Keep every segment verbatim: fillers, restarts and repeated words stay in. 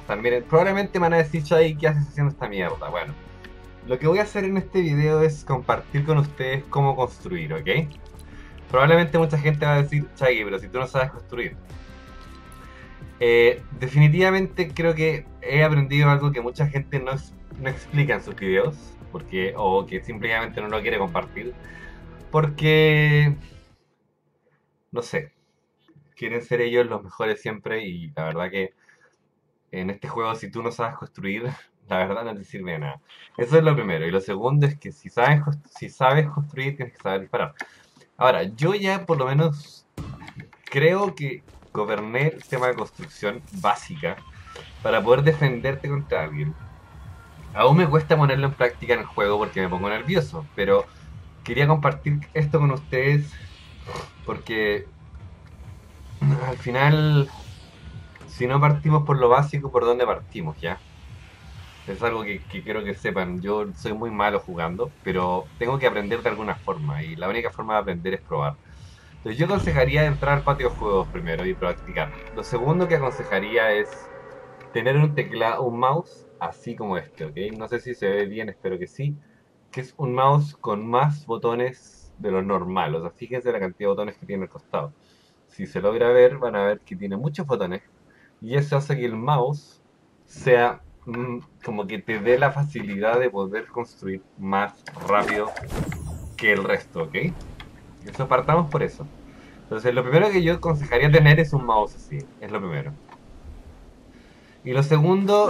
están? Miren, probablemente me van a decir, Chay, ¿qué haces haciendo esta mierda? Bueno, lo que voy a hacer en este video es compartir con ustedes cómo construir, ¿ok? Probablemente mucha gente va a decir, Chay, pero si tú no sabes construir. Eh, definitivamente creo que he aprendido algo que mucha gente no, es- no explica en sus videos, porque, o que simplemente no lo quiere compartir, porque, no sé, quieren ser ellos los mejores siempre y la verdad que en este juego si tú no sabes construir, la verdad no te sirve de nada. Eso es lo primero. Y lo segundo es que si sabes, si sabes construir, tienes que saber disparar. Ahora, yo ya por lo menos creo que goberné el tema de construcción básica para poder defenderte contra alguien. Aún me cuesta ponerlo en práctica en el juego porque me pongo nervioso, pero quería compartir esto con ustedes porque al final, si no partimos por lo básico, ¿por dónde partimos ya? Es algo que, que quiero que sepan. Yo soy muy malo jugando, pero tengo que aprender de alguna forma y la única forma de aprender es probar. Entonces yo aconsejaría entrar al patio de juegos primero y practicar. Lo segundo que aconsejaría es tener un teclado, un mouse así como este, ¿ok? No sé si se ve bien, espero que sí. Que es un mouse con más botones de lo normal. O sea, fíjense la cantidad de botones que tiene al costado. Si se logra ver, van a ver que tiene muchos botones y eso hace que el mouse sea mm, como que te dé la facilidad de poder construir más rápido que el resto, ¿ok? Eso partamos por eso. Entonces, lo primero que yo aconsejaría tener es un mouse así, es lo primero. Y lo segundo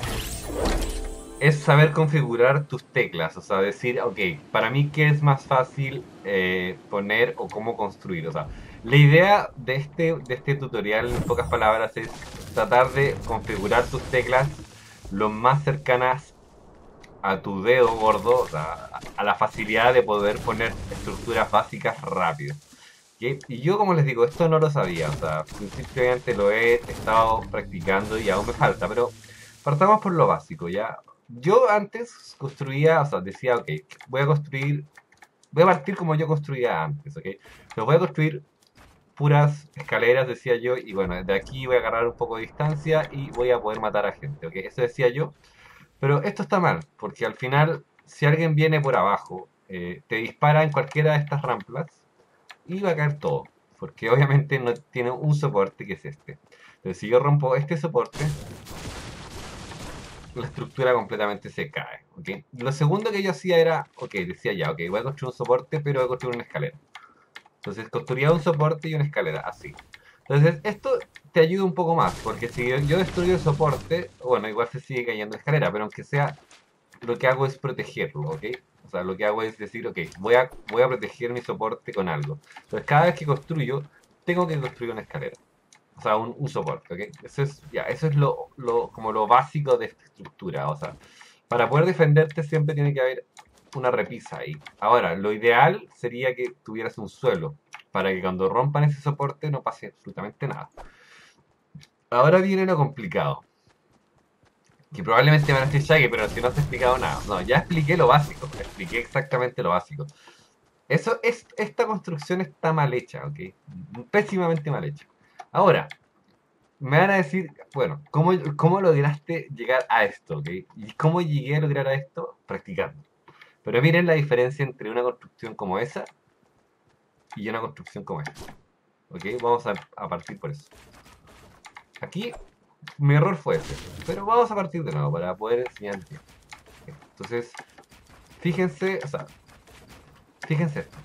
es saber configurar tus teclas, o sea, decir, ok, para mí qué es más fácil eh, poner o cómo construir. O sea, la idea de este, de este tutorial, en pocas palabras, es tratar de configurar tus teclas lo más cercanas a tu dedo gordo, o sea, a la facilidad de poder poner estructuras básicas rápido. ¿Ok? Y yo, como les digo, esto no lo sabía, o sea, simplemente lo he estado practicando y aún me falta, pero partamos por lo básico, ¿ya? Yo antes construía, o sea, decía, ok, voy a construir, voy a partir como yo construía antes, ¿ok? Pero voy a construir puras escaleras, decía yo, y bueno, de aquí voy a agarrar un poco de distancia y voy a poder matar a gente, ¿ok? Eso decía yo, pero esto está mal, porque al final, si alguien viene por abajo, eh, te dispara en cualquiera de estas rampas y va a caer todo, porque obviamente no tiene un soporte que es este. Entonces, si yo rompo este soporte, la estructura completamente se cae, ¿ok? Lo segundo que yo hacía era, ok, decía ya, ok, voy a construir un soporte, pero voy a construir una escalera. Entonces construía un soporte y una escalera, así. Entonces esto te ayuda un poco más, porque si yo, yo destruyo el soporte, bueno, igual se sigue cayendo la escalera, pero aunque sea, lo que hago es protegerlo, ¿ok? O sea, lo que hago es decir, ok, voy a, voy a proteger mi soporte con algo. Entonces cada vez que construyo, tengo que construir una escalera. O sea, un, un soporte, ¿ok? Eso es, ya, eso es lo, lo, como lo básico de esta estructura. O sea, para poder defenderte siempre tiene que haber una repisa ahí. Ahora, lo ideal sería que tuvieras un suelo, para que cuando rompan ese soporte no pase absolutamente nada. Ahora viene lo complicado, que probablemente van a decir, Shaggy, pero si no has explicado nada. No, ya expliqué lo básico, expliqué exactamente lo básico. Eso es, esta construcción está mal hecha, ¿ok? Pésimamente mal hecha. Ahora, me van a decir, bueno, ¿cómo, cómo lograste llegar a esto? ¿Ok? ¿Y cómo llegué a lograr a esto? Practicando. Pero miren la diferencia entre una construcción como esa y una construcción como esta. ¿Ok? Vamos a, a partir por eso. Aquí mi error fue ese, pero vamos a partir de nuevo para poder enseñar bien. Entonces, fíjense, o sea, fíjense esto.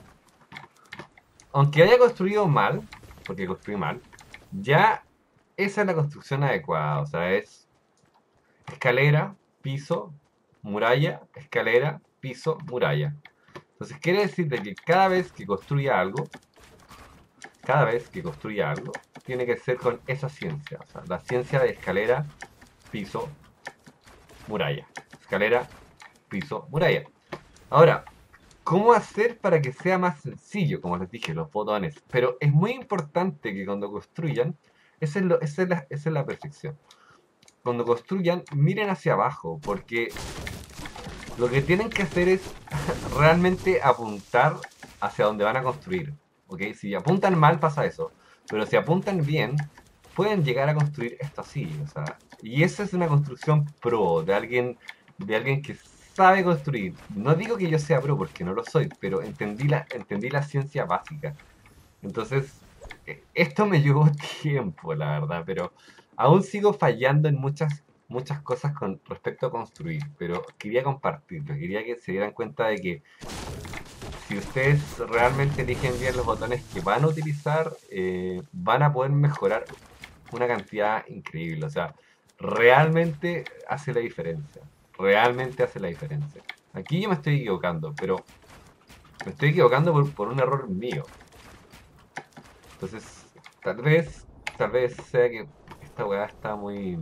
Aunque haya construido mal, porque construí mal, ya esa es la construcción adecuada. O sea, es escalera, piso, muralla, escalera, piso, muralla. Entonces quiere decir de que cada vez que construya algo, cada vez que construya algo, tiene que ser con esa ciencia. O sea, la ciencia de escalera, piso, muralla. Escalera, piso, muralla. Ahora, ¿cómo hacer para que sea más sencillo? Como les dije, los botones. Pero es muy importante que cuando construyan, esa es, lo, esa es, la, esa es la perfección. Cuando construyan, miren hacia abajo, porque lo que tienen que hacer es realmente apuntar hacia donde van a construir. ¿Ok? Si apuntan mal pasa eso. Pero si apuntan bien, pueden llegar a construir esto así. O sea, Y esa es una construcción pro, de alguien, de alguien que sabe construir. No digo que yo sea pro, porque no lo soy, pero entendí la, entendí la ciencia básica. Entonces, eh, esto me llevó tiempo, la verdad, pero aún sigo fallando en muchas, muchas cosas con respecto a construir, pero quería compartirlo, quería que se dieran cuenta de que si ustedes realmente eligen bien los botones que van a utilizar, eh, van a poder mejorar una cantidad increíble. O sea, realmente hace la diferencia. Realmente hace la diferencia. Aquí yo me estoy equivocando, pero me estoy equivocando por, por un error mío. Entonces, tal vez, tal vez sea que esta weá está muy...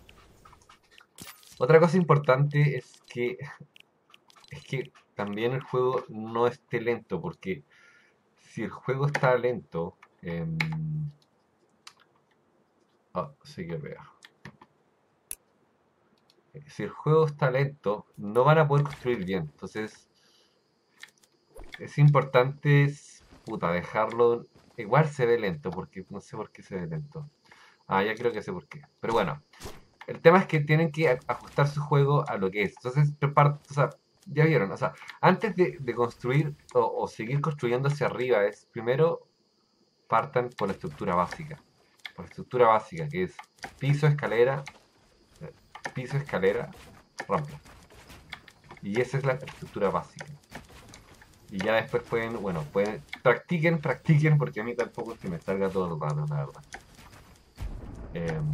Otra cosa importante es que, es que también el juego no esté lento, porque si el juego está lento, em, ah, sí que veo. Si el juego está lento, no van a poder construir bien. Entonces, es importante, es, puta, dejarlo. Igual se ve lento, porque no sé por qué se ve lento. Ah, ya creo que sé por qué. Pero bueno, el tema es que tienen que a- ajustar su juego a lo que es. Entonces, prepar- o sea, ya vieron, o sea, antes de, de construir o, o seguir construyendo hacia arriba, es primero partan por la estructura básica. Por la estructura básica, que es piso, escalera, eh, piso, escalera, rampa. Y esa es la estructura básica. Y ya después pueden, bueno, pueden, practiquen, practiquen, porque a mí tampoco es que me salga todo el rato, la verdad. Em,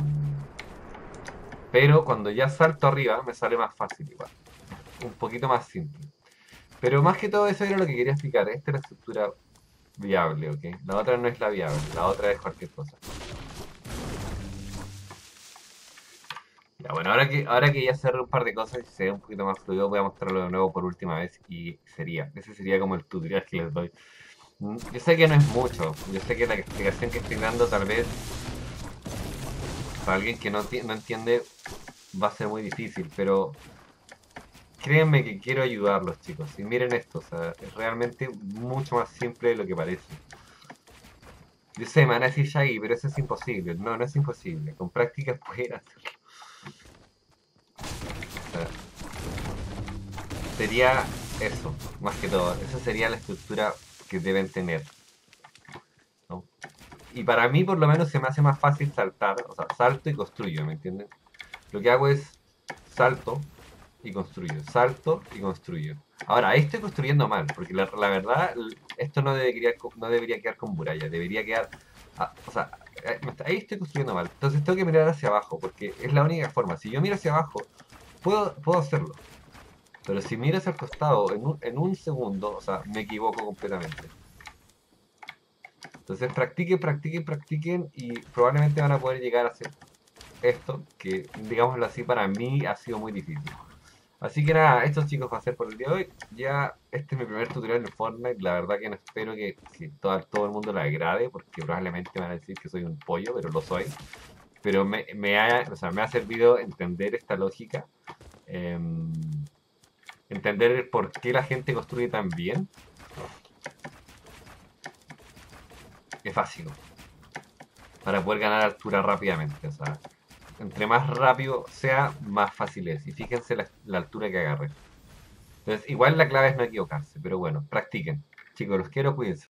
pero cuando ya salto arriba, me sale más fácil igual. Un poquito más simple. Pero más que todo eso era lo que quería explicar. Esta es la estructura viable, ¿ok? La otra no es la viable, la otra es cualquier cosa. Ya, bueno, ahora que, ahora que ya cerré un par de cosas y se ve un poquito más fluido, voy a mostrarlo de nuevo por última vez y sería, ese sería como el tutorial que les doy. Mm, Yo sé que no es mucho, yo sé que la explicación que estoy dando tal vez para alguien que no, no entiende va a ser muy difícil, pero créanme que quiero ayudarlos, chicos. Y miren esto, o sea, es realmente mucho más simple de lo que parece. Yo sé, me van a decir Shaggy, pero eso es imposible. No, no es imposible. Con práctica pueden hacerlo. O sea, sería eso, más que todo. Esa sería la estructura que deben tener, ¿no? Y para mí, por lo menos, se me hace más fácil saltar. O sea, salto y construyo, ¿me entienden? Lo que hago es salto y construyo, salto y construyo. Ahora, ahí estoy construyendo mal, porque la, la verdad, l- esto no debería, co- no debería quedar con muralla, debería quedar, ah, o sea, eh, me está- ahí estoy construyendo mal. Entonces tengo que mirar hacia abajo, porque es la única forma. Si yo miro hacia abajo, puedo, puedo hacerlo. Pero si miro hacia el costado en un, en un segundo, o sea, me equivoco completamente. Entonces practiquen, practiquen, practiquen y probablemente van a poder llegar a hacer esto, que digámoslo así, para mí ha sido muy difícil. Así que nada, esto chicos va a ser por el día de hoy. Ya este es mi primer tutorial en Fortnite. La verdad que no espero que, que todo, todo el mundo lo agrade, porque probablemente me van a decir que soy un pollo, pero lo soy. Pero me, me, ha, o sea, me ha servido entender esta lógica, eh, entender el por qué la gente construye tan bien. Es básico, para poder ganar altura rápidamente. O sea, entre más rápido sea, más fácil es. Y fíjense la, la altura que agarre. Entonces, igual la clave es no equivocarse, pero bueno, practiquen. Chicos, los quiero, cuídense.